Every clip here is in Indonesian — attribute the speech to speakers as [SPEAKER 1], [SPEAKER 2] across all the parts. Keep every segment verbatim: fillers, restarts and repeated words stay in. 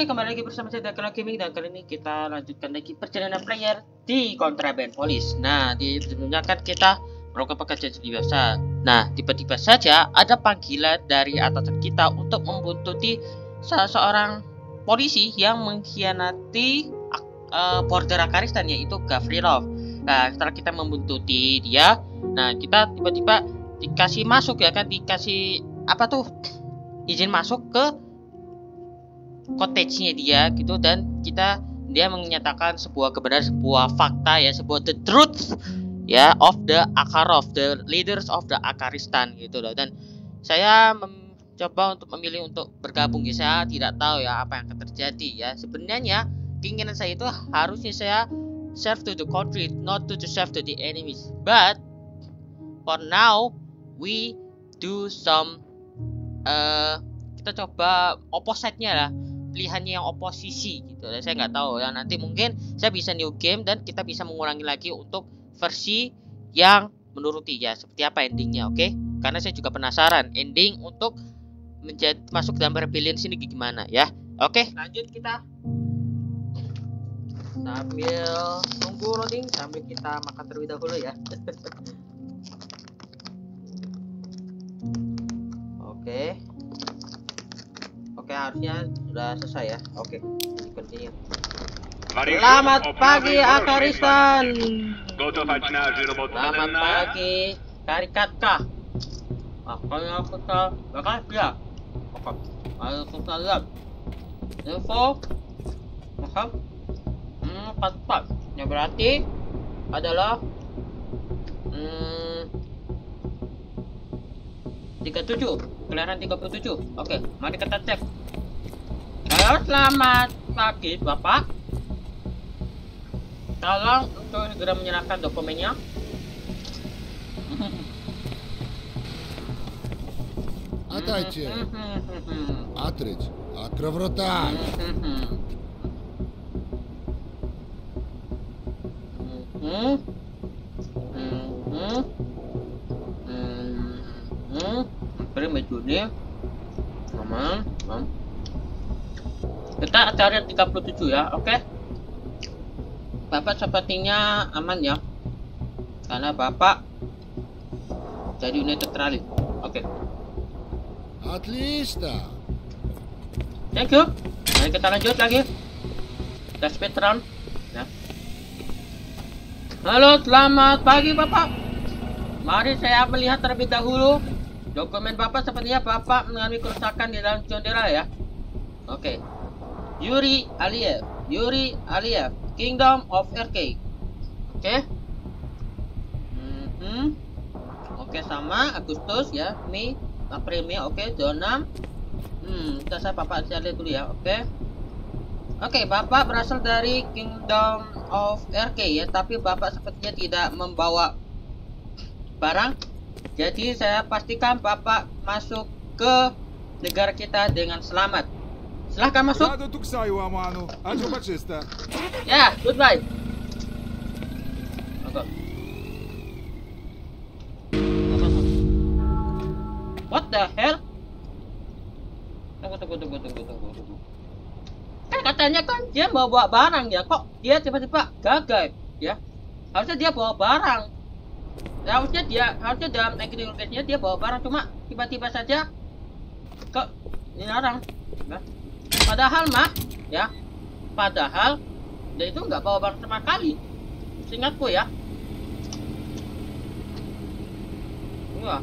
[SPEAKER 1] Oke, kembali lagi bersama saya Dakala Gaming, dan kali ini kita lanjutkan lagi perjalanan player di Contraband Police. Nah, di sebelumnya kan kita melakukan pekerjaan seperti biasa. Nah, tiba-tiba saja ada panggilan dari atasan kita untuk membuntuti salah seorang polisi yang mengkhianati uh, border Akaristan, yaitu Gavrilov. Nah, setelah kita membuntuti dia, nah kita tiba-tiba dikasih masuk ya kan, dikasih apa tuh izin masuk ke cottage-nya dia gitu, dan kita dia menyatakan sebuah kebenaran, sebuah fakta ya, sebuah the truth ya of the Akarov, the leaders of the Akaristan gitu loh. Dan saya mencoba untuk memilih untuk bergabung ya, saya tidak tahu ya apa yang akan terjadi ya. Sebenarnya keinginan saya itu harusnya saya serve to the country, not to serve to the enemies, but for now we do some uh, kita coba opposite-nya lah, pilihannya yang oposisi gitu. Dan saya nggak tahu ya, nanti mungkin saya bisa new game dan kita bisa mengulangi lagi untuk versi yang menuruti ya seperti apa endingnya. Oke, okay? Karena saya juga penasaran ending untuk menjadi masuk dalam rebellion sini gimana ya. Oke, okay, lanjut kita sambil tunggu loading, sambil kita makan terlebih dahulu ya. Oke. Okay. Oke, harusnya sudah selesai ya. Oke, continue. Selamat pagi Akaristan. Selamat pagi Karikatka. Makanya aku tak bakal dia. Oke, ayo kita lihat info. Mahal. Hmm, empat empat. Yang berarti adalah hmm, tiga puluh tujuh. Kelahiran tiga puluh tujuh. Oke, mari kita cek. Halo, selamat pagi Bapak. Tolong untuk segera menyerahkan dokumennya.
[SPEAKER 2] Atайте. Атрич. Открывай.
[SPEAKER 1] Hmm. Hmm. Hmm. Prima Juni. Aman, aman. Kita cari tiga puluh tujuh ya, oke? Okay? Bapak sepertinya aman ya, karena Bapak jadi unit netralis. Oke. Okay.
[SPEAKER 2] Отлично.
[SPEAKER 1] Thank you. Mari kita lanjut lagi. Kita speed run. Ya. Halo, selamat pagi Bapak. Mari saya melihat terlebih dahulu dokumen Bapak. Sepertinya Bapak mengalami kerusakan di dalam jendela ya. Oke. Okay. Yuri Aliev, Yuri Aliev, Kingdom of R K. Oke. Okay. Mm -hmm. Oke, okay, sama Agustus ya, Mei, April, Mei. Oke, okay, zona. Hmm, kita saya Bapak lihat dulu ya. Oke. Okay. Oke, okay, Bapak berasal dari Kingdom of R K ya, tapi Bapak sepertinya tidak membawa barang. Jadi saya pastikan Bapak masuk ke negara kita dengan selamat. Silahkan masuk. Ya, goodbye. Okay. What the hell? Tunggu, tunggu, tunggu, tunggu, tunggu, tunggu. Kan katanya kan dia mau bawa barang ya, kok dia tiba-tiba gagal ya? Harusnya dia bawa barang. Harusnya dia, harusnya dalam agreement-nya dia bawa barang, cuma tiba-tiba saja kok dilarang. Nah. Padahal mah ya, padahal dia itu nggak bawa barang sama kali, seingatku ya. Wah.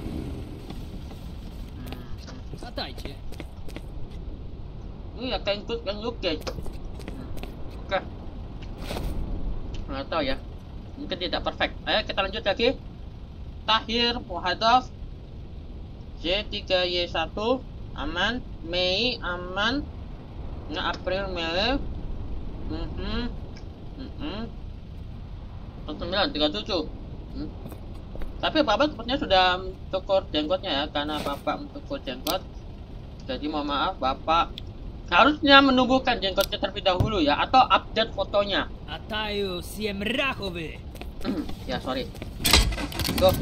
[SPEAKER 3] Atайте.
[SPEAKER 1] Ini ya kain kut yang luka. Oke. Nggak tahu ya. Mungkin tidak perfect. Ayo kita lanjut lagi. Tahir Muhadaf J tiga Y satu aman, Mei aman, nggak April Mei, mhm, mhm, sembilan tiga tujuh. Hmm. Tapi Bapak sepertinya sudah cukur jenggotnya ya, karena Bapak mencukur jenggot. Jadi mohon maaf, Bapak harusnya menumbuhkan jenggotnya terlebih dahulu ya, atau update fotonya.
[SPEAKER 3] Atаю Siemrahove.
[SPEAKER 1] Ya sorry. Tuh.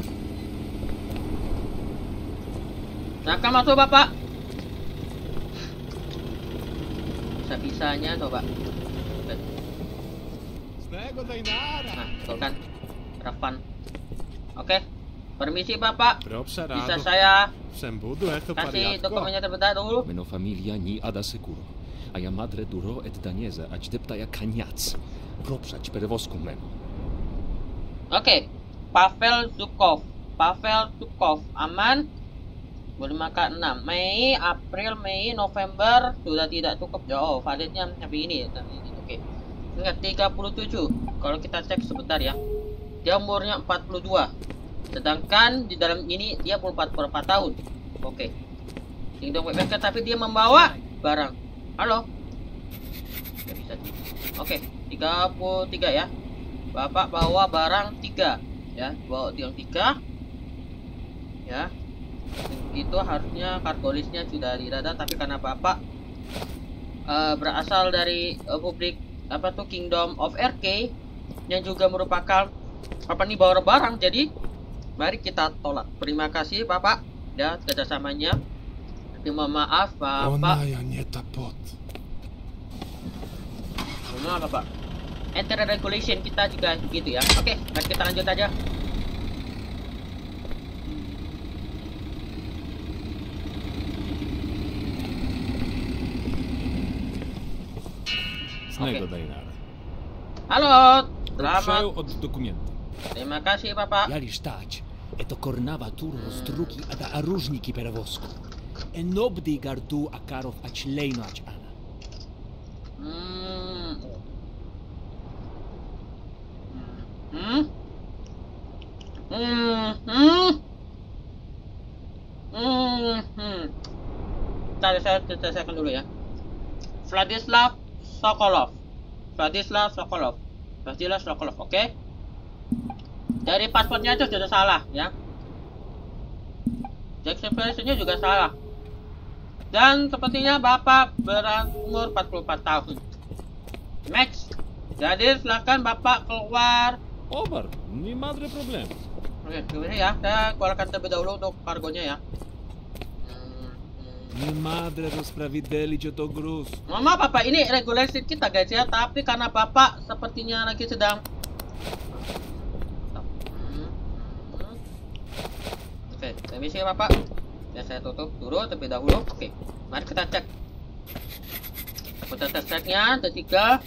[SPEAKER 1] Silakan masuk Bapak. bisa-bisanya coba. Oke.
[SPEAKER 4] Snego Dainara.
[SPEAKER 1] Nah, betul kan? Ravan. Oke. Permisi Bapak.
[SPEAKER 4] Propsa
[SPEAKER 1] Bisa
[SPEAKER 4] rado.
[SPEAKER 1] saya
[SPEAKER 4] Sem budu eto
[SPEAKER 1] kasih
[SPEAKER 4] pariatko.
[SPEAKER 1] dokumennya terlebih dahulu?
[SPEAKER 5] Meno familia ni ada securo. Aia madre duro et daniesa ac deptaia cagnaц. Propsach per voscum meno.
[SPEAKER 1] Oke. Pavel Zukov. Pavel Zukov. Aman. Boleh makan enam. Mei, April, Mei, November sudah tidak cukup. Oh, validnya sampai ini. Oke. Ingat tiga puluh tujuh. Kalau kita cek sebentar ya. Dia umurnya empat puluh dua. Sedangkan di dalam ini dia empat puluh empat tahun. Oke. Ding dong backpacker tapi dia membawa barang. Halo. Nggak bisa. Oke, tiga puluh tiga ya. Bapak bawa barang tiga ya. Bawa yang tiga. Ya. Itu harusnya kargo listnya sudah dirada tapi karena Bapak uh, berasal dari Republik apa tuh Kingdom of R K yang juga merupakan apa nih bawa barang, jadi mari kita tolak. Terima kasih Bapak ya kerjasamanya. Tapi mohon maaf Bapak.
[SPEAKER 4] Onaja njeta pot.
[SPEAKER 1] Mohon maaf Bapak. Enter regulation kita juga gitu ya. Oke, mari kita lanjut aja.
[SPEAKER 4] Snego Dainara.
[SPEAKER 1] Halo,
[SPEAKER 4] Propsaju
[SPEAKER 1] selamat.
[SPEAKER 4] od dokumenta.
[SPEAKER 1] Terima kasih Bapak.
[SPEAKER 5] Jali stać, eto kornava turno struki ada aružniki per vosco. En obdi gardu akarov ac lejno ac ana.
[SPEAKER 1] Hmm. Hmm. Hmm. Hmm. Hmm. Hmm. Tadi saya selesaikan dulu ya. Vladislav Sokolov. Vladislav Sokolov. Vladislav Sokolov, oke? Dari paspornya itu sudah salah ya. Expiration-nya juga salah. Dan sepertinya Bapak berumur empat puluh empat tahun. Next. Jadi silakan Bapak keluar.
[SPEAKER 4] Obar, ni madre problem.
[SPEAKER 1] Oke, gimana ya? Saya keluarkan terlebih dahulu untuk kargonya ya.
[SPEAKER 4] Ni madre rozpravideli čo to gruz.
[SPEAKER 1] Mohon maaf Bapak, ini regulasi kita guys ya, tapi karena Bapak sepertinya lagi sedang Oke, permisi Bapak. Ya saya tutup dulu terlebih dahulu. Oke, mari kita cek. Kita tes ceknya ada tiga.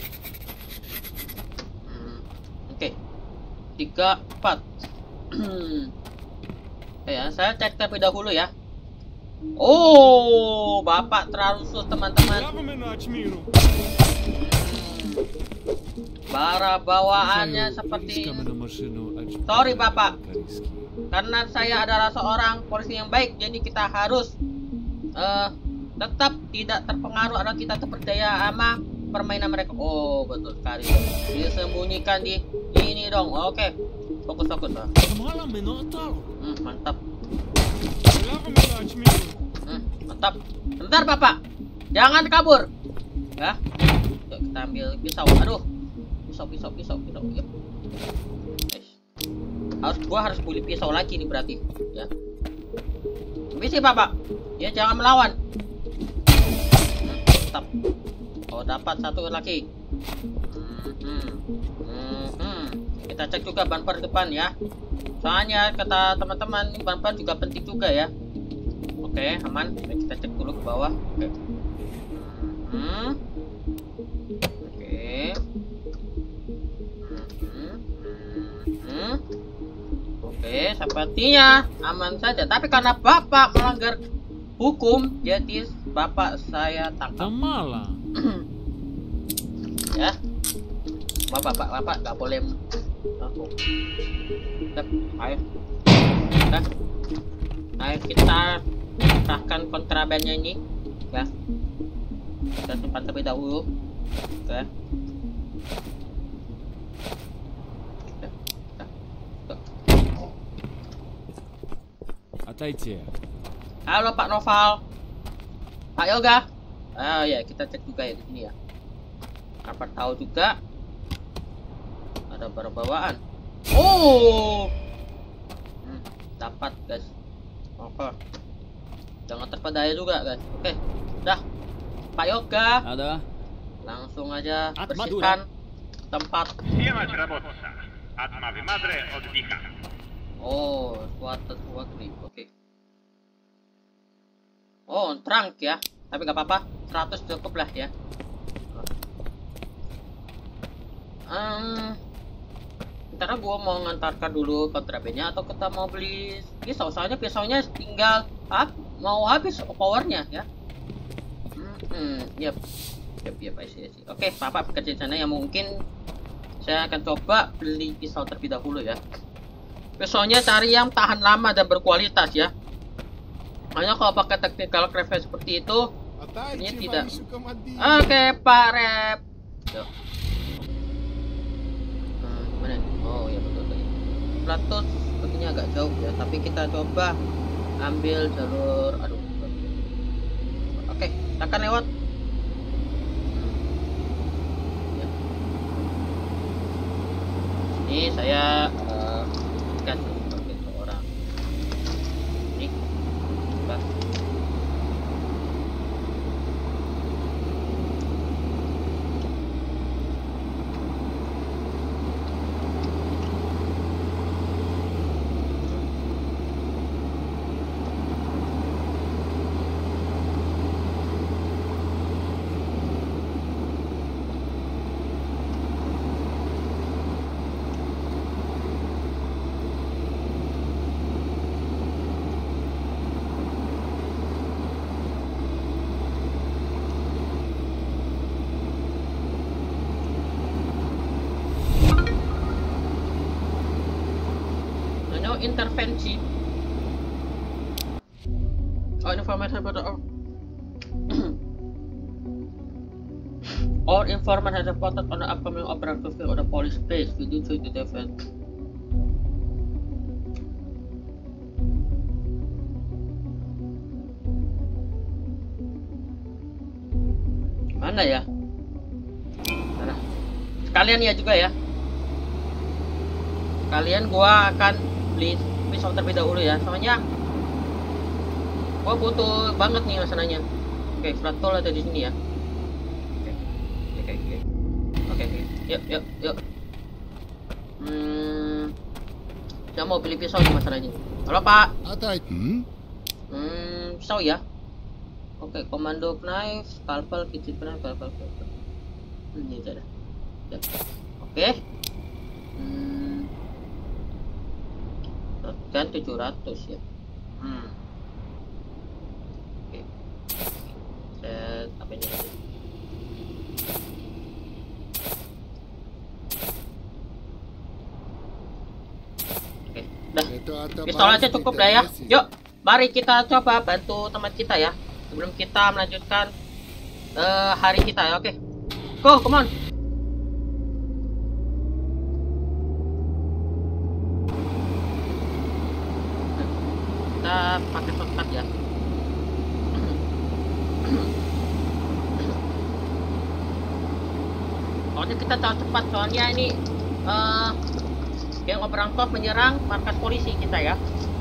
[SPEAKER 1] Hmm, Oke, tiga empat. Ya, saya cek terlebih dahulu ya. Oh, Bapak terlalu sus teman-teman.
[SPEAKER 4] Pravo me naći miru.
[SPEAKER 1] Bara bawaannya seperti
[SPEAKER 4] Iskame na mašinu, ač
[SPEAKER 1] Sorry, Bapak.
[SPEAKER 4] kariski.
[SPEAKER 1] karena saya adalah seorang polisi yang baik, jadi kita harus uh, tetap tidak terpengaruh atau kita terpercaya sama permainan mereka. Oh, betul sekali. Disembunyikan di ini dong. Oke. Fokus fokus. Ah.
[SPEAKER 4] Mala me natal.
[SPEAKER 1] Hmm, mantap.
[SPEAKER 4] Pravo me naći miru.
[SPEAKER 1] Hmm, mantap. Bentar, Bapak. Jangan kabur. Ya. Yuk, kita ambil pisau. Aduh. Pisau, pisau, pisau, pisau. Yuk. Guys. Harus gua harus beli pisau lagi nih berarti, ya. Misi, Bapak. Ya, jangan melawan. Hmm, mantap. Oh, dapat satu lagi. Hmm, hmm, hmm, hmm. Kita cek juga bumper depan ya. Soalnya kata teman-teman bumper juga penting juga ya. Oke, aman. Kita cek dulu ke bawah. Oke. Hmm. Oke. Hmm. Hmm. Oke, sepertinya aman saja. Tapi karena Bapak melanggar hukum, jadi Bapak saya tangkap.
[SPEAKER 4] Mala.
[SPEAKER 1] Ya. Bapak, Bapak, Bapak nggak boleh. Aku. Tep, ayo. Nah. Ayo kita sahkan kontrabannya ini, ya. Kita simpan terlebih dahulu. Oke.
[SPEAKER 4] Atajcie.
[SPEAKER 1] Halo Pak Noval. Pak Yoga. Ah ya, kita cek juga ya di sini ya. Apa tahu juga ada barang bawaan. Oh. Hmm, dapat, guys. Oke. Jangan terpedaya juga, guys. Oke. Dah. Pak Yoga.
[SPEAKER 3] Ada?
[SPEAKER 1] Langsung aja
[SPEAKER 5] At
[SPEAKER 1] bersihkan tempat.
[SPEAKER 6] Siemać robotca. Atma wymadre oddycha.
[SPEAKER 1] Oh, water water oke. Oh, trunk ya. Tapi nggak apa-apa, seratus cukup lah ya. Um, Ntar gua mau ngantarkan dulu kontrabannya atau kita mau beli pisau, soalnya pisaunya tinggal ah, mau habis powernya ya. Hmm, hmm yep. Yep, yep, I see, I see. Oke, Papa bekerja di sana ya, mungkin saya akan coba beli pisau terlebih dahulu ya. Pisaunya cari yang tahan lama dan berkualitas ya. Hanya kalau pakai technical craft seperti itu, ini tidak. Oke, Pak Rep. Yuk. Hmm, mana? Oh ya betul tadi. seratus sepertinya agak jauh ya, tapi kita coba ambil jalur. Aduh. Oke, kita akan lewat. Ini saya uh, kasih sebagai seorang ini coba. Intervensi. Oh, informasi pada or or informant has reported on the upcoming operative on the police base. We do to the defense. Mana ya? Mana? Sekalian ya juga ya. Kalian gua akan beli pisau terlebih dahulu ya, soalnya gua butuh banget nih masalahnya. Oke, fratol ada di sini ya. Oke, oke, oke, oke, oke, yuk, yuk, yuk. Hmm, saya mau beli pisau nih masalahnya. Halo Pak.
[SPEAKER 2] Attention. Hmm?
[SPEAKER 1] Hmm, pisau ya. Oke, komando knife, scalpel, kitchen knife, scalpel, scalpel. Ini aja dah. Ya. Oke. Hmm. Kan tujuh ratus ya. Hmm. Oke. Set apa ini? Oke, dah. Pistol aja cukup lah ya. Yuk, mari kita coba bantu teman kita ya. Sebelum kita melanjutkan uh, hari kita ya. Oke. Go, come on. Kita pakai shortcut ya. Soalnya kita tahu cepat, soalnya ini uh, yang Oberangkov menyerang markas polisi kita ya.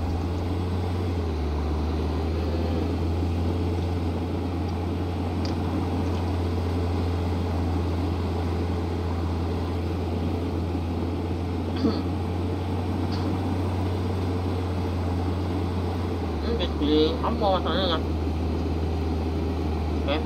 [SPEAKER 1] Di ammo masalahnya. Oke.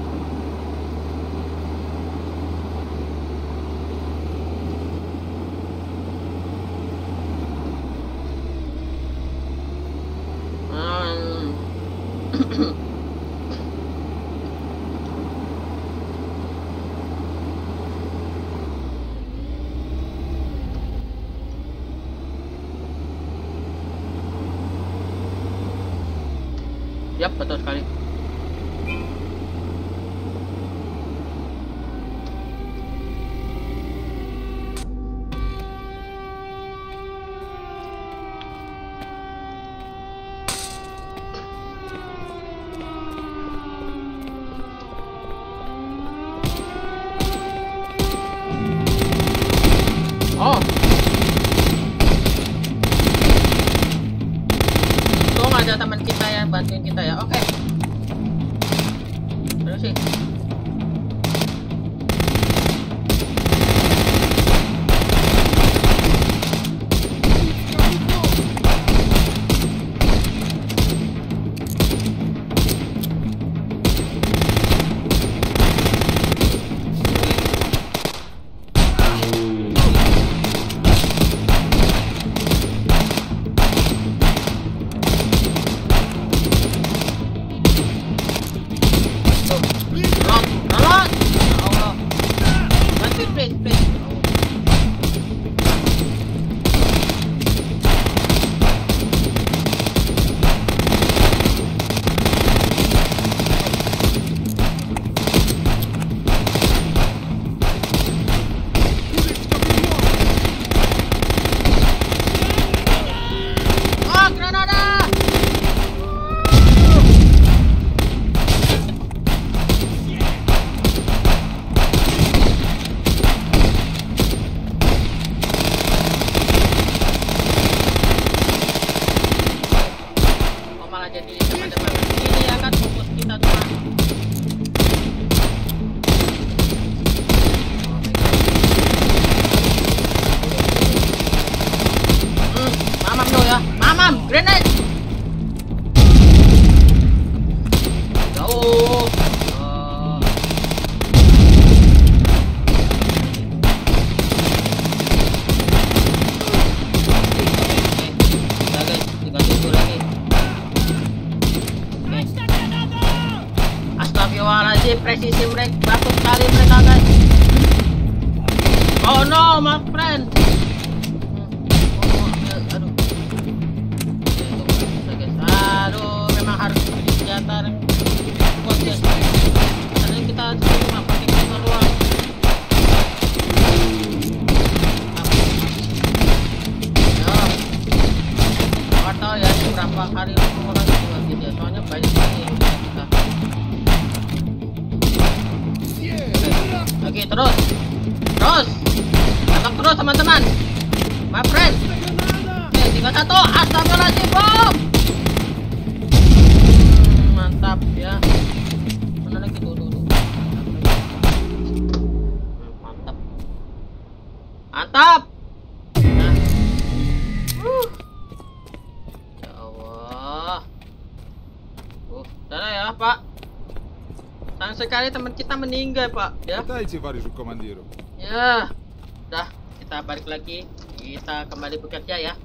[SPEAKER 1] Hmm. Yap, betul sekali. Oh. Untung ada teman kita yang bantuin kita ya. Oke. Terus sih. jadi teman-teman ini akan fokus kita cuma hmm, mamam lo ya, mamam, grenade jauh. Astagfirullahaladzim, presisi mereka bagus sekali mereka guys. Oh no, my friend. Aduh, aduh, memang harus beli senjata kuat ya. Karena kita cuma pakai kita doang. Nggak tahu ya berapa hari orang juga gitu ya. Soalnya banyak sekali yang bisa kita. Oke, terus terus tangkap terus teman-teman, my friend. Oke, tiga satu, astagfirullahaladzim, bom. Hmm, mantap ya. Mana lagi tuh, tuh, tuh. Mantap, mantap. Nah. Uh. Ya Allah. Uh, udah ya Pak. Sayang sekali teman kita meninggal Pak ya.
[SPEAKER 7] Dajcie Wariżu komandiru.
[SPEAKER 1] Ya, udah kita balik lagi, kita kembali bekerja ya.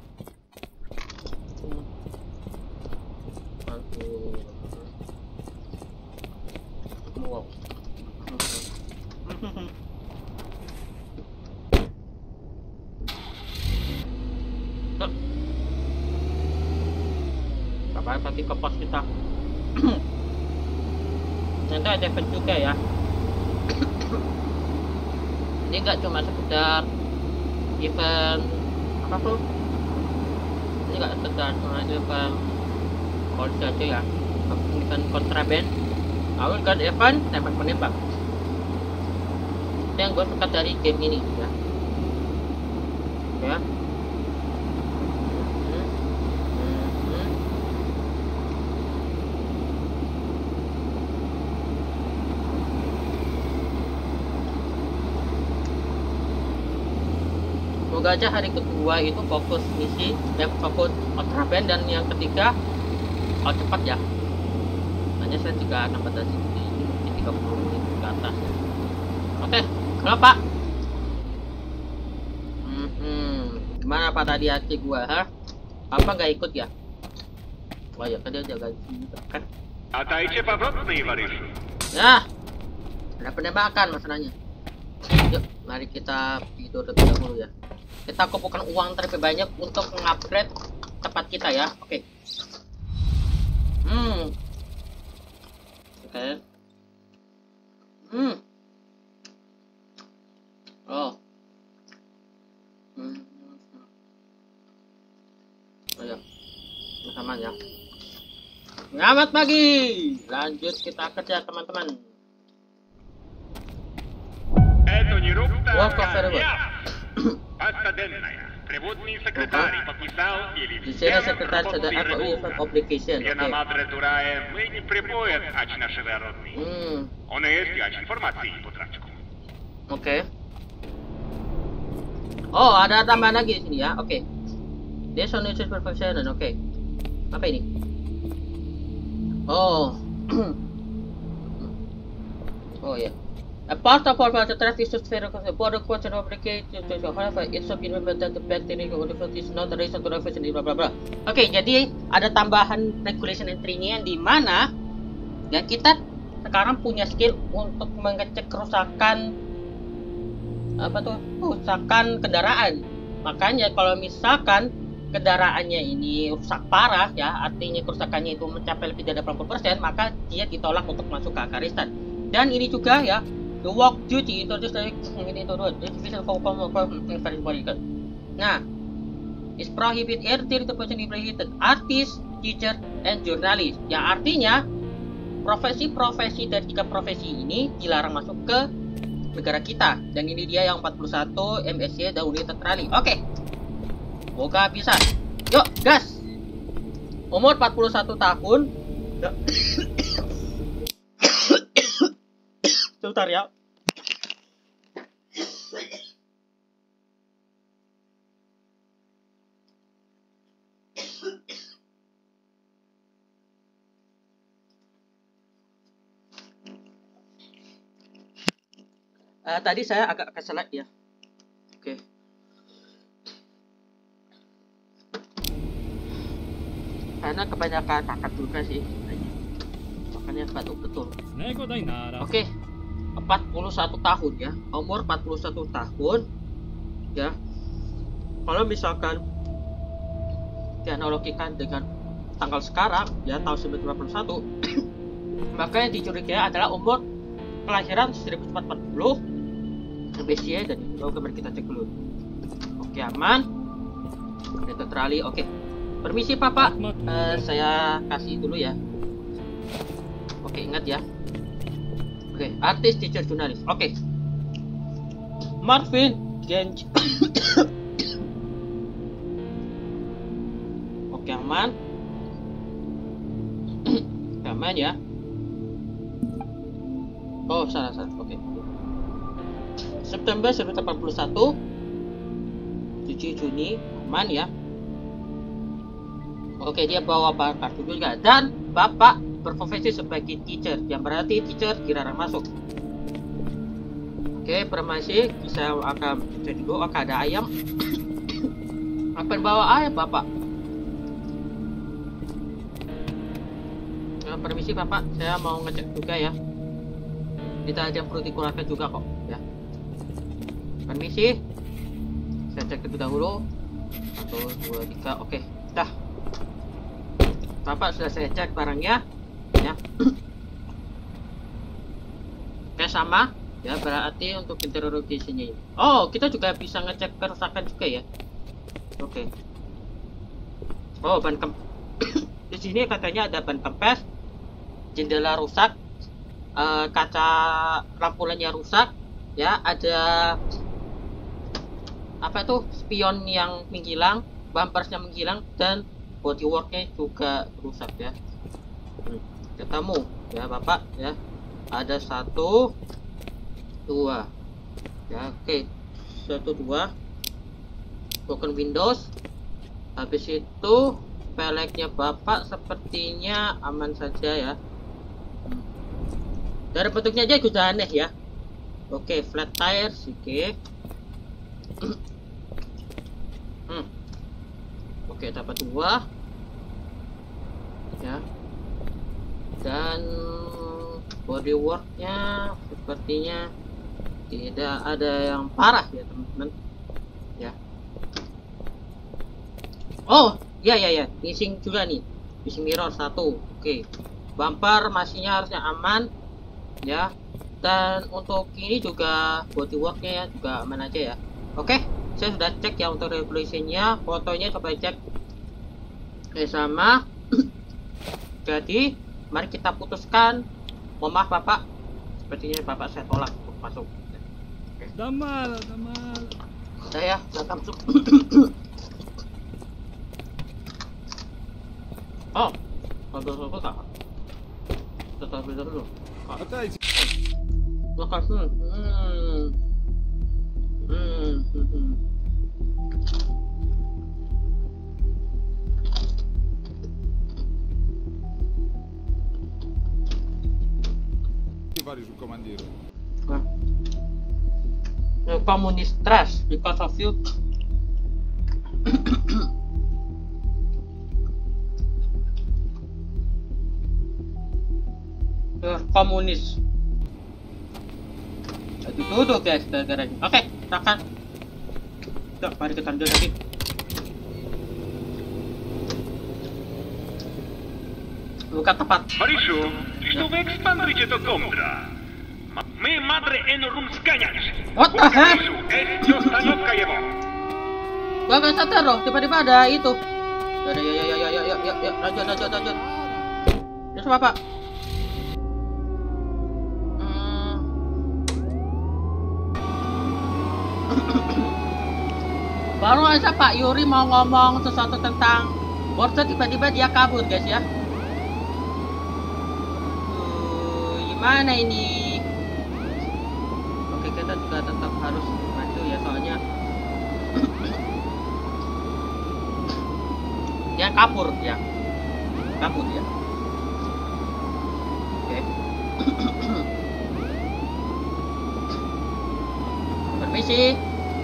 [SPEAKER 1] Aduh. Wow. Kapan nanti ke pos kita? Nanti ada event juga ya. Ini nggak cuma sekedar event apa tuh? Ini nggak sekedar cuma event polisi aja ya. Event kontraband. Awal kan event tembak menembak. Itu yang gue suka dari game ini ya. Ya. Semoga aja hari kedua itu fokus misi, ya fokus kontraband, dan yang ketiga oh, cepat ya. Hanya saya juga akan batasi di tiga puluh menit ke atas ya. Oke, kenapa Pak? Hmm, hmm. Gimana Pak tadi hati gua, ha? Apa nggak ikut ya? Wah ya kan dia jaga juga kan.
[SPEAKER 6] Dajcie powrotny, Wariżu.
[SPEAKER 1] Ya, ada penembakan masalahnya. Yuk, mari kita tidur terlebih dahulu ya. Kita kumpulkan uang terlebih banyak untuk mengupgrade tempat kita ya. Oke. Okay. Hmm. Oke. Okay. Hmm. Oh. Hmm. Oh ya. Sama ya. Selamat pagi. Lanjut kita kerja teman-teman.
[SPEAKER 6] Это не рухта,
[SPEAKER 1] Вот кофе.
[SPEAKER 6] Акта денная. Преводный секретарь подписал или
[SPEAKER 1] Дисera секретарь седа apa event obligation.
[SPEAKER 6] Где на
[SPEAKER 1] Oke.
[SPEAKER 6] мадре Дурае мы не прибоят ач наши родные.
[SPEAKER 1] Hmm.
[SPEAKER 6] Он и есть ач информации по трачку.
[SPEAKER 1] Oke. Oh, ada tambahan lagi di sini ya. Oke. Dia solution perfection. Oke. Apa ini? Oh. Oh ya. A part of our trust is to sphere of the border question obligated to however it should be remembered that the bad technical difficulty is not a reason to refuse bla bla bla. Oke, jadi ada tambahan regulation entry-nya yang di mana ya kita sekarang punya skill untuk mengecek kerusakan apa tuh? Kerusakan kendaraan. Makanya kalau misalkan kendaraannya ini rusak parah ya, artinya kerusakannya itu mencapai lebih dari delapan puluh persen, maka dia ditolak untuk masuk ke Akaristan. Dan ini juga ya, the work duty introduced dari ini itu dua division for very political. Nah, is prohibit entry to person prohibited artist, teacher, and journalist. Yang artinya profesi-profesi dari tiga profesi ini dilarang masuk ke negara kita. Dan ini dia yang empat puluh satu M S C dan unit tetrali. Oke, okay. Moga bisa. Yuk, gas. Umur empat puluh satu tahun. Sebentar ya. Uh, tadi saya agak keselak ya. Oke. Okay. Karena kebanyakan kakak juga sih. Makanya batuk betul. Oke. Okay. empat puluh satu tahun ya. Umur empat puluh satu tahun. Ya. Kalau misalkan dianalogikan dengan tanggal sekarang ya tahun seribu sembilan ratus delapan puluh satu maka yang dicurigai adalah umur kelahiran seribu sembilan ratus empat puluh B C dan itu kemarin kita cek dulu. Oke, aman. Data trali, oke. Permisi Papa, uh, saya kasih dulu ya. Oke, ingat ya. Oke, artis, teacher, jurnalis. Oke. Marvin Genge. Oke, aman. Aman ya. Oh, salah salah. Oke. September seribu sembilan ratus delapan puluh satu, tujuh Juni, aman ya. Oke, dia bawa kartu juga dan Bapak berprofesi sebagai teacher, yang berarti teacher dilarang masuk. Oke, permisi, saya akan cek dulu. Oke, ada ayam. Apa yang bawa ayam Bapak? Nah, permisi Bapak, saya mau ngecek juga ya. Kita ada yang perlu dikeluarkan juga kok ya. Permisi, saya cek terlebih dahulu. Satu, dua, tiga, oke, dah. Bapak sudah saya cek barangnya, ya. Oke, sama, ya berarti untuk interrogasinya ini. Oh, kita juga bisa ngecek kerusakan juga ya. Oke. Oh, ban kem. Di sini katanya ada ban kempes, jendela rusak, uh, kaca lampu lainnya rusak, ya ada. Apa itu spion yang menghilang, bumpersnya menghilang dan bodyworknya juga rusak ya. Hmm, ketemu ya Bapak ya. Ada satu, dua, ya oke, satu dua, broken windows. Habis itu peleknya Bapak sepertinya aman saja ya. Hmm. Dari bentuknya aja sudah aneh ya. Oke, flat tires, oke. Hmm. Oke, dapat dua ya, dan bodyworknya sepertinya tidak ada yang parah ya teman-teman ya. Oh ya ya ya, missing juga nih, missing mirror satu. Oke, bumper masihnya harusnya aman ya, dan untuk ini juga bodyworknya ya juga aman aja ya. Oke, saya sudah cek ya untuk regulationnya, fotonya coba cek. Oke, sama. Jadi, mari kita putuskan. Mohon maaf Bapak, sepertinya Bapak saya tolak untuk masuk. Oke.
[SPEAKER 3] Damal, damal.
[SPEAKER 1] Saya datang masuk. Oh, ada sesuatu tak? Tetap dulu. Makasih. Hmm. Hmm, hmm, hmm.
[SPEAKER 7] Vari sul comandiere.
[SPEAKER 1] The communist stress because of you. The komunis. Itu tuh guys, gara-gara ini. Oke, silakan. Yuk, mari kita lanjut lagi. Buka tepat.
[SPEAKER 6] Mariszu, что вы экспандрите to kontra? Мы madre enorm skaniać.
[SPEAKER 1] What the heck?
[SPEAKER 6] Es ostanowka jego.
[SPEAKER 1] Gak gak sadar loh, tiba-tiba ada itu. Ya ya ya ya ya ya ya ya lanjut lanjut lanjut. Terus Bapak. Hmm. Baru aja Pak Yuri mau ngomong sesuatu tentang Porter tiba-tiba dia kabur guys ya. Tuh, gimana ini? Oke, kita juga tetap harus maju ya soalnya dia kabur ya. Kabur ya. Oke. Permisi.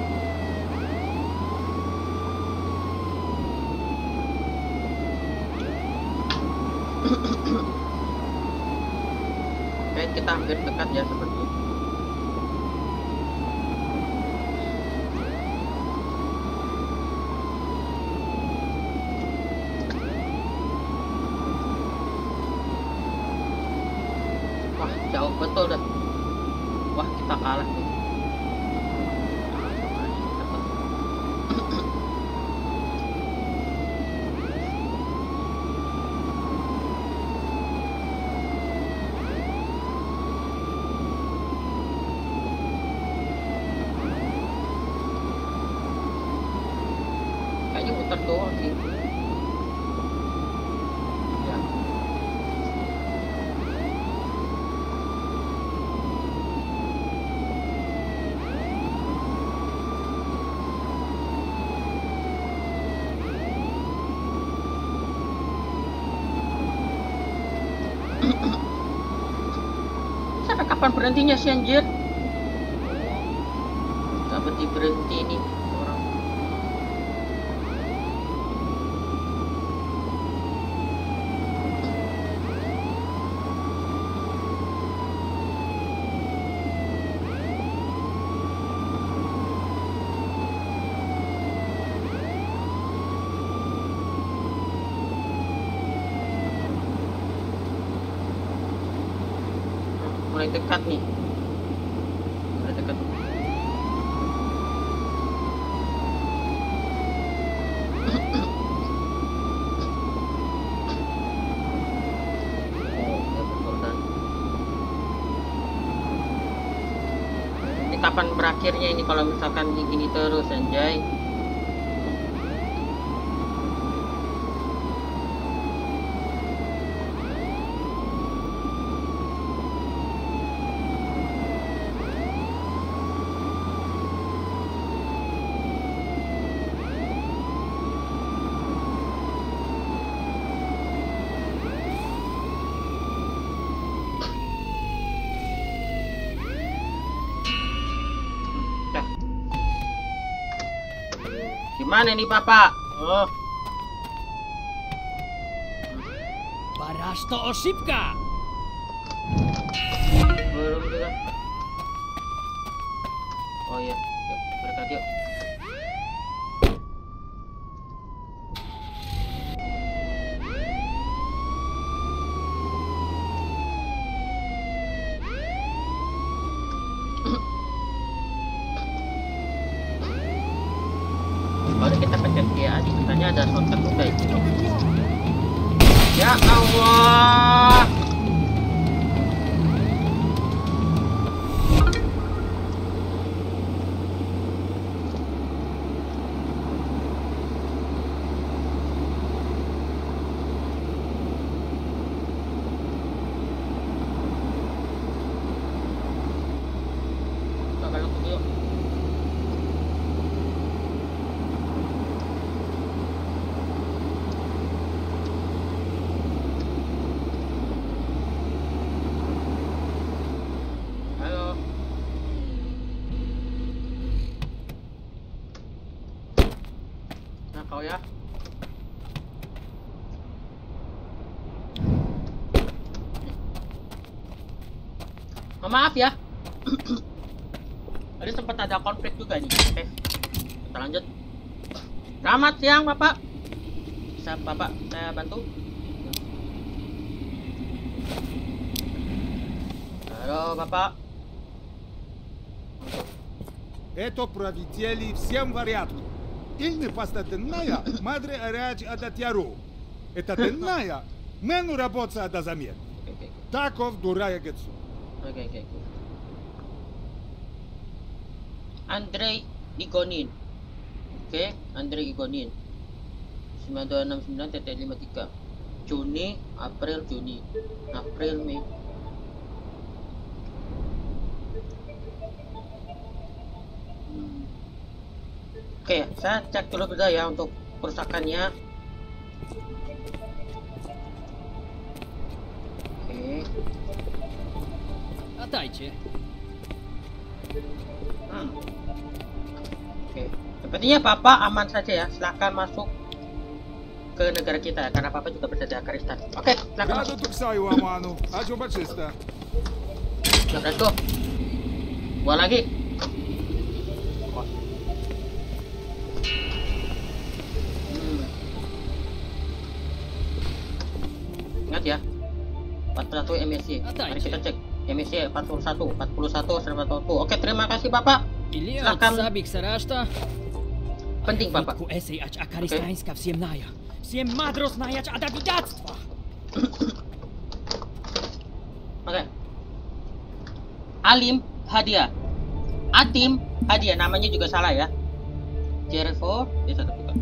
[SPEAKER 1] Oke, kita hampir dekat ya seperti itu. Wah, jauh betul dah. Wah, kita kalah nih. Kayaknya muter doang sih. Ya. Sampai kapan berhentinya sih anjir? Gak berhenti berhenti ini orang. Mulai dekat nih. Mulai dekat. Oh, ya betul kan. Ini kapan berakhirnya ini kalau misalkan gini terus anjay. Dah. Gimana nih Bapak? Oh,
[SPEAKER 3] Barasto osipka!
[SPEAKER 1] belum juga. Oh iya, yuk berangkat yuk. Kalau kita pencet G A di katanya ada shortcut juga itu. Ya Allah. Kita balik dulu yuk. Halo. Nah kau ya. Oh, maaf ya. Tadi sempat ada konflik juga nih. Oke, kita lanjut. Selamat siang Bapak. Bisa Bapak saya bantu? Halo Bapak.
[SPEAKER 7] Это провители всем варианту. Ильны паста денная, мадре арач адатяру. Это денная, мену работа ада замер.
[SPEAKER 1] Oke, oke, oke.
[SPEAKER 7] Таков дурая гецу.
[SPEAKER 1] Oke, oke, oke. Andrei Igonin. Oke, Andrei Igonin. sembilan dua enam sembilan titik lima tiga. Juni, April, Juni, April, Mei. Hmm. Oke, saya cek dulu beda ya untuk kerusakannya. Oke.
[SPEAKER 3] Latajcie.
[SPEAKER 1] Hmm. Oke, sepertinya Bapak aman saja ya. Silahkan masuk ke negara kita karena Bapak juga berada di Akaristan. Oke, silakan
[SPEAKER 7] Раду
[SPEAKER 1] masuk.
[SPEAKER 7] туксаю Аману, а чё бачиста?
[SPEAKER 1] Let's go. Gua lagi. Hmm. Ingat ya, empat puluh satu M S C. Mari kita cek M S C empat puluh satu, empat puluh satu, empat puluh satu. Oke, terima kasih Bapak.
[SPEAKER 3] Или
[SPEAKER 1] Silakan.
[SPEAKER 3] Sabik Sarashta.
[SPEAKER 1] Penting Bapak.
[SPEAKER 3] Ku esej ać akaristańska всем ная. Всем мадрос наять адавидатства.
[SPEAKER 1] Oke. Alim Hadiah. Atim Hadiah, namanya juga salah ya. Jericho, dia satu juga.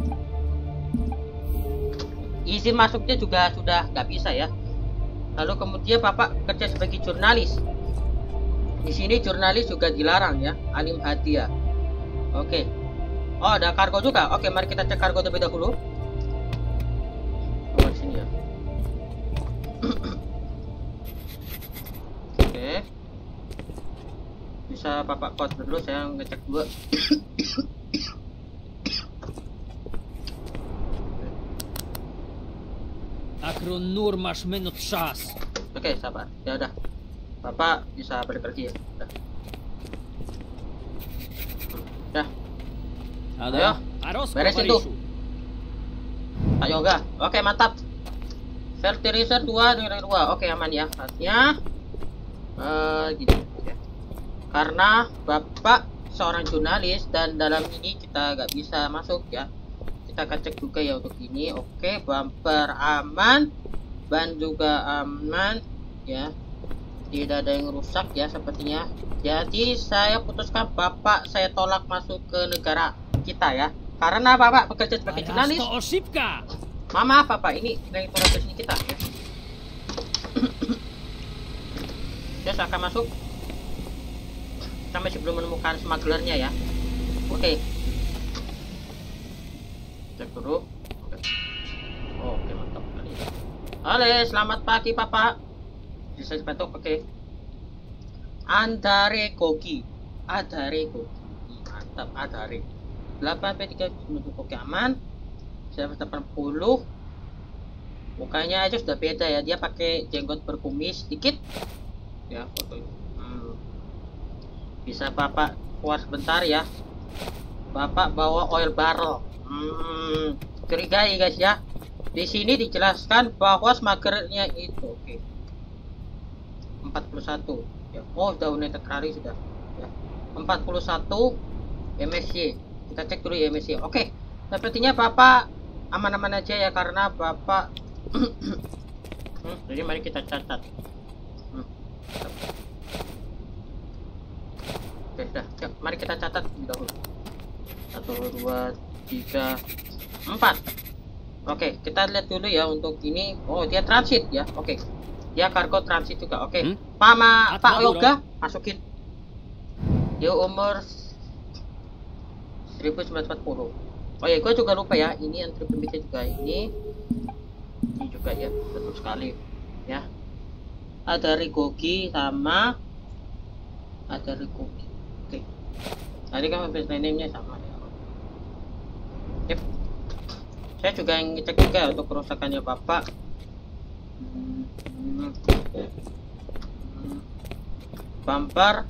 [SPEAKER 1] Izin masuknya juga sudah nggak bisa ya. Lalu kemudian Bapak kerja sebagai jurnalis. Di sini jurnalis juga dilarang ya. Alim Hadiah. Oke. Oh, ada kargo juga. Oke, mari kita cek kargo terlebih dahulu. Oh, di sini ya. Oke. Bisa Bapak pause dulu, saya ngecek dulu.
[SPEAKER 3] Akron nur masz minut czas.
[SPEAKER 1] Oke, sabar. Ya udah. Bapak bisa balik lagi ya. Udah. Udah. Ayo,
[SPEAKER 3] Aros
[SPEAKER 1] beresin tuh. Pak Yoga. Oke, mantap. Fertilizer dua dengan dua. Oke, aman ya. Artinya eh gini ya. Karena Bapak seorang jurnalis dan dalam ini kita nggak bisa masuk ya. Kita akan cek juga ya untuk ini. Oke, bumper aman, ban juga aman ya. Tidak ada yang rusak ya sepertinya. Jadi saya putuskan Bapak saya tolak masuk ke negara kita ya. Karena Bapak bekerja sebagai jurnalis.
[SPEAKER 3] To oszybka.
[SPEAKER 1] Mama, Bapak ini dari tugas sini kita ya. Saya akan masuk. Kita masih belum menemukan smugglernya ya. Oke. Cek dulu. Oke. Oh, oke, mantap sekali. Halo, selamat pagi Bapak. Bisa dibantu? Oke. Andare Gogi. Adare Gogi. Mantap, Adare. delapan P tiga menuju oke aman. seratus delapan puluh. Mukanya aja sudah beda ya. Dia pakai jenggot berkumis sedikit. Ya, foto. Hmm. Bisa Bapak keluar sebentar ya. Bapak bawa oil barrel. Hmm, curigai guys ya. Di sini dijelaskan bahwa smugglernya itu oke. Okay. empat puluh satu. Ya. Oh, sudah United Kali sudah. Ya. empat puluh satu M S C. Kita cek dulu ya M S C. Oke. Okay. Sepertinya Bapak aman-aman aja ya karena Bapak hmm, jadi mari kita catat. Hmm. Oke, dah. Yuk, mari kita catat dahulu. satu, dua, tiga, empat. Oke, kita lihat dulu ya untuk ini. Oh, dia transit ya. Oke. Dia kargo transit juga. Oke.
[SPEAKER 3] Hmm?
[SPEAKER 1] Mama, Pak
[SPEAKER 3] Atma
[SPEAKER 1] Yoga, masukin. Dia umur seribu sembilan ratus empat puluh. Oh ya, gue juga lupa ya. Ini antri pembisanya juga ini. Ini juga ya, betul sekali. Ya. Ada Rigogi sama ada Rigogi. Oke. Tadi kan business name-nya sama ya. Yep. Saya juga yang ngecek juga untuk kerusakannya Bapak. Hmm. Hmm. Hmm. Bumper.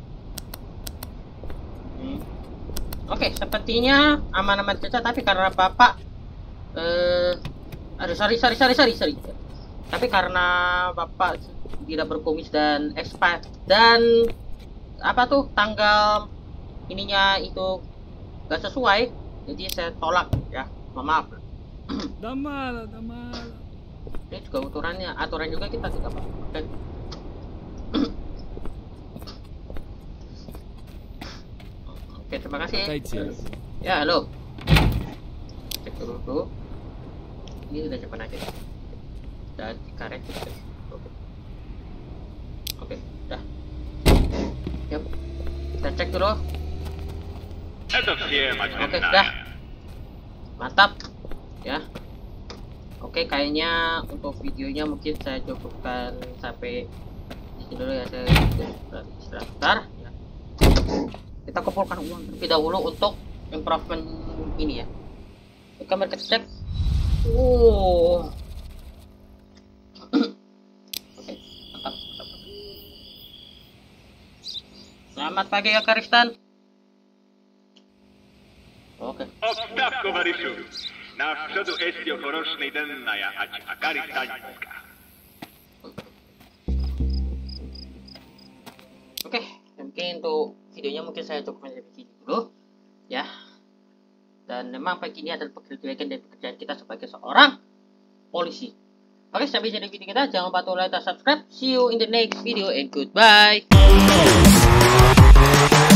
[SPEAKER 1] Hmm. Oke, sepertinya aman-aman saja, tapi karena Bapak eh aduh sorry sorry sorry sorry sorry. Tapi karena Bapak tidak berkumis dan expired dan apa tuh tanggal ininya itu gak sesuai, jadi saya tolak ya. Mohon maaf.
[SPEAKER 3] Damala, damala.
[SPEAKER 1] Ini juga aturannya, aturan juga kita tidak apa. Oke. Oke, terima kasih.
[SPEAKER 4] Witajcie.
[SPEAKER 1] Ya, halo. Cek dulu dulu. Ini sudah cepat aja. Dan karet. Oke. Oke, dah. Yuk. Kita cek dulu.
[SPEAKER 6] Это все
[SPEAKER 1] Oke, sudah. Mantap. Ya. Oke, kayaknya untuk videonya mungkin saya cukupkan sampai di sini dulu ya. Saya istirahat sebentar ya. Kita kumpulkan uang terlebih dahulu untuk improvement ini ya. Oke, mari kita cek. Oh. Oke, mantap, mantap. Selamat pagi ya Karistan. Oke.
[SPEAKER 6] Ostav Kovarišu. Na vschodu estio chorošnej dennaja ať Akaristaňska.
[SPEAKER 1] Oke, mungkin untuk videonya mungkin saya cukup sampai di sini dulu ya. Dan memang pagi ini adalah pekerjaan dan pekerjaan kita sebagai seorang polisi. Oke, sampai di video kita. Jangan lupa like dan subscribe. See you in the next video and goodbye.